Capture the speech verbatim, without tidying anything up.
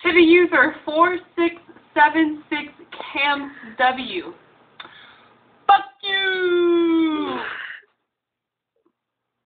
to the user four six seven six C A M W. Fuck you!